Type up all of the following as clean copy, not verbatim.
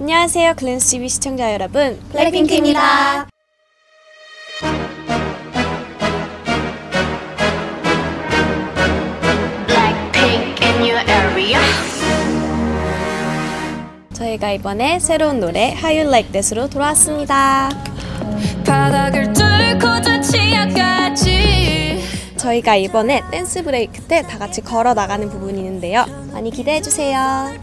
안녕하세요, 글램스TV 시청자 여러분, 블랙핑크입니다. Blackpink in your area. 저희가 이번에 새로운 노래 How You Like That으로 돌아왔습니다. 바닥을 뚫고 저 치아까지. 저희가 이번에 댄스 브레이크 때 다 같이 걸어 나가는 부분이 있는데요. 많이 기대해 주세요.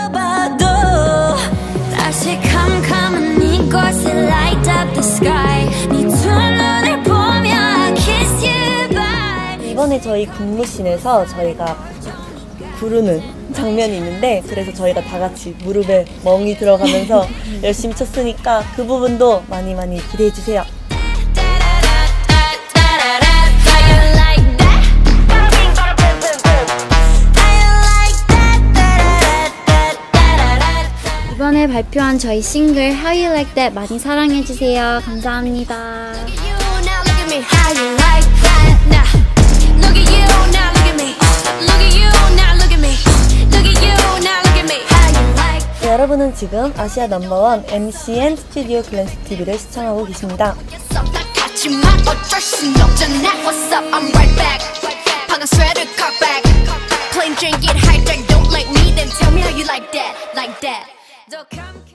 다시 캄캄한 이곳에 light up the sky. 네 두 눈을 보며 kiss you bye. 이번에 저희 근무씬에서 저희가 부르는 장면이 있는데, 그래서 저희가 다 같이 무릎에 멍이 들어가면서 열심히 췄으니까 그 부분도 많이 기대해 주세요. 이번에 발표한 저희 싱글 How You Like That 많이 사랑해주세요. 감사합니다. 여러분은 지금 아시아 넘버원 MCN 스튜디오 글램스TV를 시청하고 계십니다.